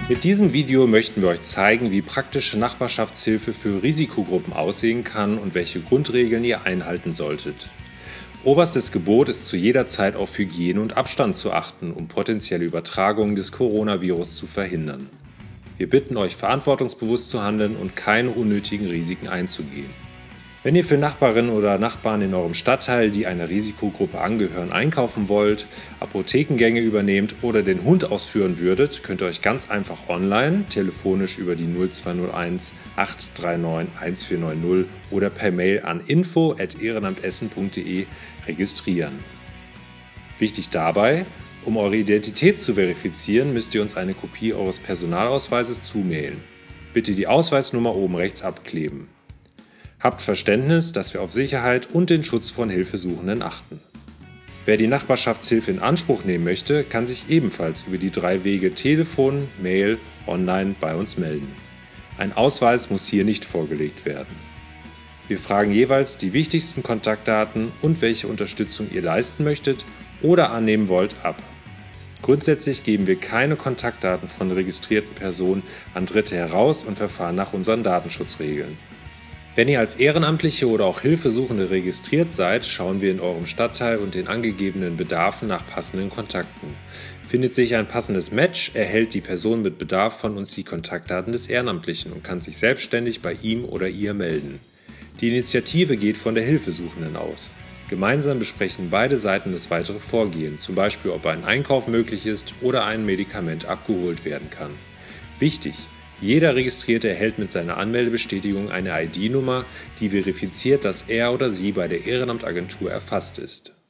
Mit diesem Video möchten wir euch zeigen, wie praktische Nachbarschaftshilfe für Risikogruppen aussehen kann und welche Grundregeln ihr einhalten solltet. Oberstes Gebot ist zu jeder Zeit auf Hygiene und Abstand zu achten, um potenzielle Übertragungen des Coronavirus zu verhindern. Wir bitten euch, verantwortungsbewusst zu handeln und keine unnötigen Risiken einzugehen. Wenn ihr für Nachbarinnen oder Nachbarn in eurem Stadtteil, die einer Risikogruppe angehören, einkaufen wollt, Apothekengänge übernehmt oder den Hund ausführen würdet, könnt ihr euch ganz einfach online, telefonisch über die 0201 839 1490 oder per Mail an info@ehrenamtessen.de registrieren. Wichtig dabei: Um eure Identität zu verifizieren, müsst ihr uns eine Kopie eures Personalausweises zumailen. Bitte die Ausweisnummer oben rechts abkleben. Habt Verständnis, dass wir auf Sicherheit und den Schutz von Hilfesuchenden achten. Wer die Nachbarschaftshilfe in Anspruch nehmen möchte, kann sich ebenfalls über die 3 Wege Telefon, Mail, Online bei uns melden. Ein Ausweis muss hier nicht vorgelegt werden. Wir fragen jeweils die wichtigsten Kontaktdaten und welche Unterstützung ihr leisten möchtet oder annehmen wollt ab. Grundsätzlich geben wir keine Kontaktdaten von registrierten Personen an Dritte heraus und verfahren nach unseren Datenschutzregeln. Wenn ihr als Ehrenamtliche oder auch Hilfesuchende registriert seid, schauen wir in eurem Stadtteil und den angegebenen Bedarfen nach passenden Kontakten. Findet sich ein passendes Match, erhält die Person mit Bedarf von uns die Kontaktdaten des Ehrenamtlichen und kann sich selbstständig bei ihm oder ihr melden. Die Initiative geht von der Hilfesuchenden aus. Gemeinsam besprechen beide Seiten das weitere Vorgehen, zum Beispiel ob ein Einkauf möglich ist oder ein Medikament abgeholt werden kann. Wichtig: Jeder Registrierte erhält mit seiner Anmeldebestätigung eine ID-Nummer, die verifiziert, dass er oder sie bei der Ehrenamtagentur erfasst ist.